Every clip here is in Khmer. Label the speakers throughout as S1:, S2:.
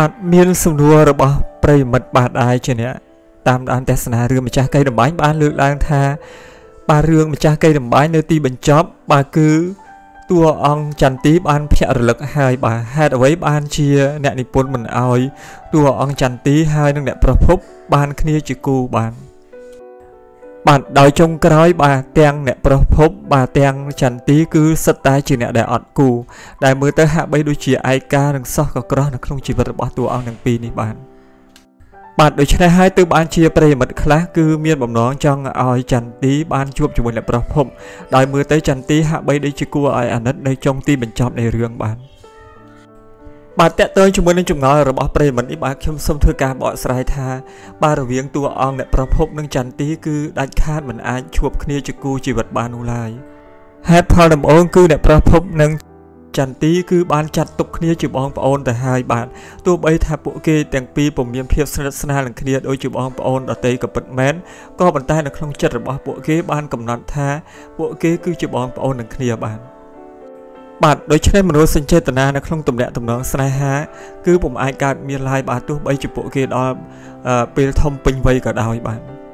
S1: បាទមានសំណួររបស់ប្រិយមិត្តបាទដែរជាអ្នកតាមដានទស្សនារឿងម្ចាស់កៃតម្បាញបានលើកឡើងថាបាទរឿងម្ចាស់កៃតម្បាញនៅទីបញ្ចប់បាទគឺតួអង្គចន្ទទីបានភ្ញាក់រលឹកហើយបាទហេតុអ្វីបានជាអ្នកនិពន្ធមិនអោយតួអង្គចន្ទទីហើយនឹងអ្នកប្រភពបានគ្នាជាគូបាទដោយចុងក្រោយបាទទាំងអ្នកប្រភពបាទទាំងចន្ទទីគឺសិតតែជាអ្នកដែលអត់គូដែលមើលទៅហាក់បីដូចជាឯកានិងសោះក៏ក្រោះនៅក្នុងជីវិតរបស់តួអង្គទាំងពីរនេះបាទដូច្នេះហើយទើបបានជាប្រិយមិត្តខ្លះគឺមានបំណងចង់ឲ្យចន្ទទីបានជួបជាមួយអ្នកប្រភពដោយមើលទៅចន្ទទីហាក់បីដូចជាគួរឲ្យអាណិតនៅចុងទីបញ្ចប់នៃរឿងបាទតើតើជាមួយនឹងចម្ងល់របស់ប្រិយមិត្តនេះបាទខ្ញុំសូមធ្វើការបកស្រាយថាបាទរវាងតួអង្គអ្នកប្រភពនិងចន្ទទីគឺដាច់ខាតមិនអាចជួបគ្នាជាគូជីវិតបាននោះឡើយហេតុផលដំបូងគឺអ្នកប្រភពនិងចន្ទទីគឺបានចាត់ទុកគ្នាជាបងប្អូនទៅហើយបាទទោះបីថាពួកគេទាំងពីរពុំមានភាពស្និទ្ធស្នាលនឹងគ្នាដូចជាបងប្អូនដទៃក៏ពិតមែនក៏ប៉ុន្តែនៅក្នុងចិត្តរបស់ពួកគេបានកំណត់ថាពួកគេគឺជាបងប្អូននឹងគ្នាបាទដូច្នេះមនោសញ្ចេតនានៅក្នុងទំនាក់ទំនងស្នេហាគឺពុំអាចកើតមានឡើយបាទទោះបីជាពួកគេដល់ពេលធំពេញវ័យក៏ដោយ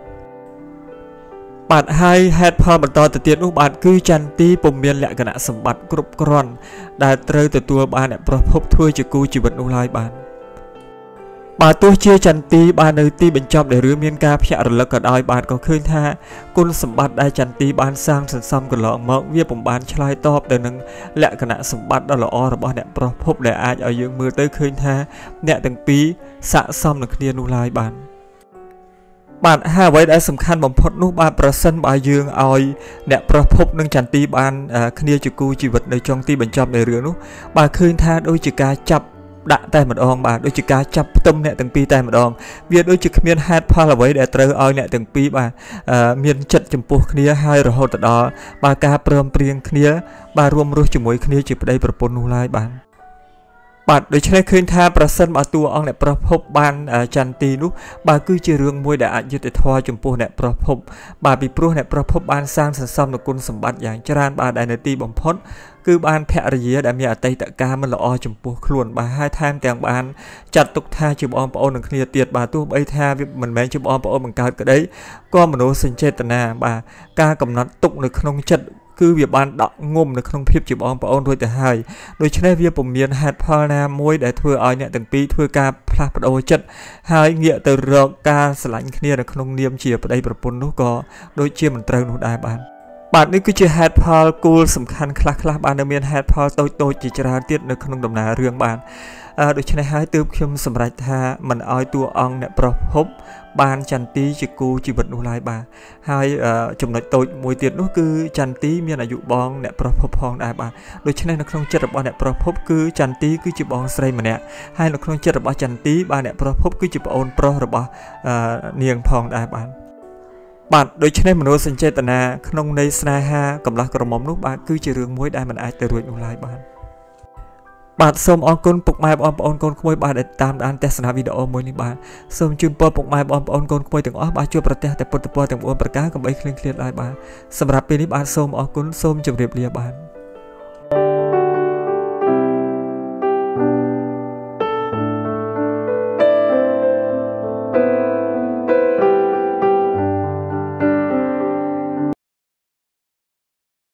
S1: បាទហើយហេតុផលបន្តទៅទៀតនោះបាទគឺចន្ទទីពុំមានលក្ខណៈសម្បត្តិគ្រប់គ្រាន់ដែលត្រូវទទួលបានអ្នកប្រភពធ្វើជាគូជីវិតនោះឡើយបាទទោះជាចន្ទទីបាននៅទីបញ្ចប់នៃរឿងមានការភ្ញាក់រលឹកក៏ដោយបាទក៏ឃើញថាគុណសម្បត្តិដែលចន្ទទីបានសាងសន្សំកន្លងមកវាពុំបានឆ្លើយតបទៅនឹងលក្ខណៈសម្បត្តិដ៏ល្អរបស់អ្នកប្រភពដែលអាចឲ្យយើងមើលទៅឃើញថាអ្នកទាំងពីរស័ក្តិសមនឹងគ្នានោះឡើយបាទហើយអ្វីដែលសំខាន់បំផុតនោះបាទប្រសិនបើយើងឲ្យអ្នកប្រភពនិងចន្ទទីបានគ្នាជាគូជីវិតនៅចុងទីបញ្ចប់នៃរឿងនោះបាទឃើញថាដូចជាការចាប់ដាក់តែម្ដងបាទដូចជាការចាប់ផ្ទឹមអ្នកទាំងពីរតែម្ដងវាដូចជាគ្មានហេតុផលអ្វីដែលត្រូវឲ្យអ្នកទាំងពីរបាទមានចិត្តចំពោះគ្នាហើយរហូតដល់បាទការព្រមព្រៀងគ្នាបាទរួមរស់ជាមួយគ្នាជាប្តីប្រពន្ធនោះឡើយបាទដូច្នេះឃើញថាប្រសិនបើតួអង្គអ្នកប្រភពបានចន្ទទីនោះបាទគឺជារឿងមួយដែលអយុត្តិធម៌ចំពោះអ្នកប្រភពបាទពីព្រោះអ្នកប្រភពបានសាងសន្សំនូវគុណសម្បត្តិយ៉ាងច្រើនបាទដែលនៅទីបំផុតគឺបានភរិយាដែលមានអតីតកាលមិនល្អចំពោះខ្លួនបាទហើយថែមទាំងបានចាត់ទុកថាជាបងប្អូននឹងគ្នាទៀតបាទទោះបីថាវាមិនមែនជាបងប្អូនបង្កើតក្តីក៏មនោសញ្ចេតនាបាទការកំណត់ទុកនៅក្នុងចិត្តគឺវាបានដកងំនៅក្នុងភាពជាបងប្អូនរួចទៅហើយដូច្នេះវាពុំមានហេតុផលណាមួយដែលធ្វើឲ្យអ្នកទាំងពីរធ្វើការផ្លាស់ប្ដូរចិត្តហើយងាកទៅរកការស្រឡាញ់គ្នានៅក្នុងនាមជាប្តីប្រពន្ធនោះក៏ដូចជាមិនត្រូវនោះដែរបាទនេះគឺជាហេតុផលគោលសំខាន់ខ្លះៗបាទនៅមានហេតុផលតូចៗជាច្រើនទៀតនៅក្នុងដំណើររឿងបាទដូច្នេះហើយទើបខ្ញុំសម្រេចថាមិនឲ្យតួអង្គអ្នកប្រភពបានចន្ទទីជាគូជីវិតនោះឡើយបាទហើយចំណុចតូចមួយទៀតនោះគឺចន្ទទីមានអាយុបងអ្នកប្រភពផងដែរបាទដូច្នេះនៅក្នុងចិត្តរបស់អ្នកប្រភពគឺចន្ទទីគឺជាបងស្រីម្នាក់ហើយនៅក្នុងចិត្តរបស់ចន្ទទីបាទអ្នកប្រភពគឺជាប្អូនប្រុសរបស់នាងផងដែរបាទដូច្នេះមនោសញ្ចេតនាក្នុងន័យស្នេហាកម្លោះក្រមុំនោះបាទគឺជារឿងមួយដែលមិនអាចទៅរួចនោះឡើយបាទសូមអរគុណពុកម៉ែបងប្អូនកូនក្មួយបាទដែលតាមដានទស្សនាវីដេអូមួយនេះបាទសូមជូនពរពុកម៉ែបងប្អូនកូនក្មួយទាំងអស់បាទជួបប្រទះតែពុទ្ធពរទាំង4ប្រការកុំបីឃ្លៀងឃ្លាតឡើយបាទសម្រាប់ពេលនេះបាទសូមអរគុណសូមជម្រាបលាបាទ